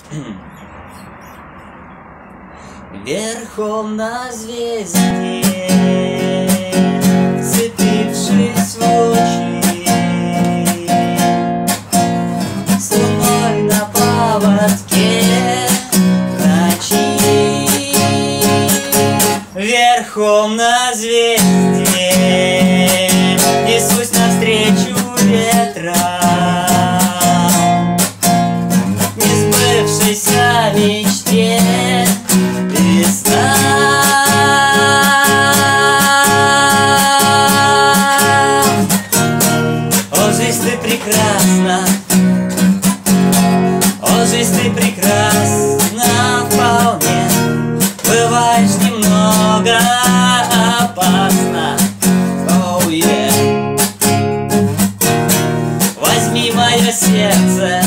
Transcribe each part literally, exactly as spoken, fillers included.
Верхом на звезде, вцепившись в очи, с луной на поводке ночи. Верхом на звезде несусь навстречу ветрам, несбывшейся мечте весна. О, жизнь, ты прекрасна, о, жизнь, ты прекрасна вполне. Бываешь немного опасно, oh, yeah. Возьми мое сердце,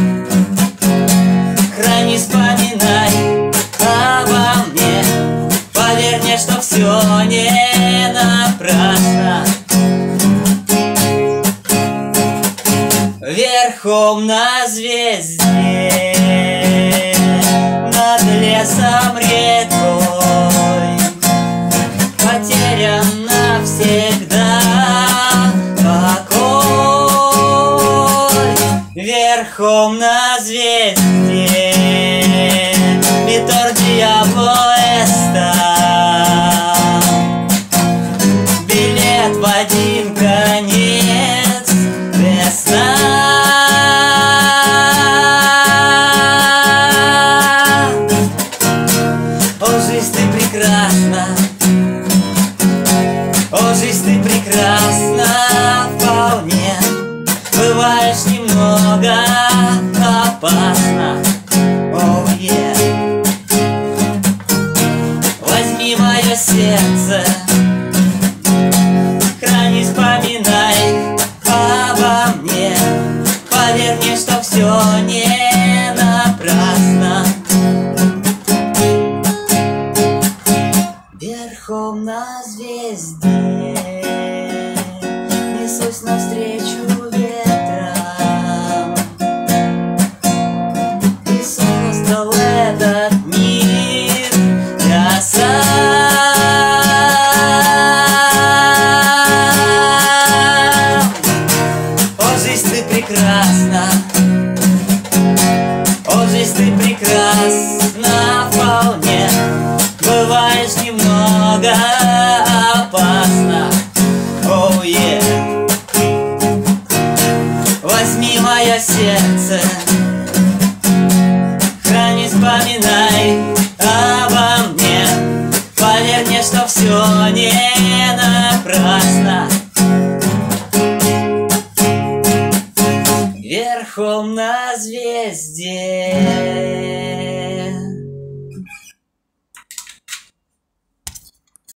храни, вспоминай обо мне. Поверь мне, что все не напрасно. Верхом на звезде, над лесом рекой, потерян навсегда покой. Верхом на звезде Витор Диабло Эста, билет в один конец весна. О, жизнь, ты прекрасна, о, жизнь, ты прекрасна вполне. Бываешь немного опасно, oh, yeah. Возьми мое сердце, храни, вспоминай обо мне. Поверь мне, что все не напрасно. Верхом на звезде несусь навстречу ветрам, и создал этот мир я сам. О, жизнь, ты прекрасна, о, жизнь, ты прекрасна вполне. Бываешь немного опасно, oh, yeah. Возьми мое сердце, храни, вспоминай обо мне. Поверь мне, что все не напрасно. Верхом на звезде.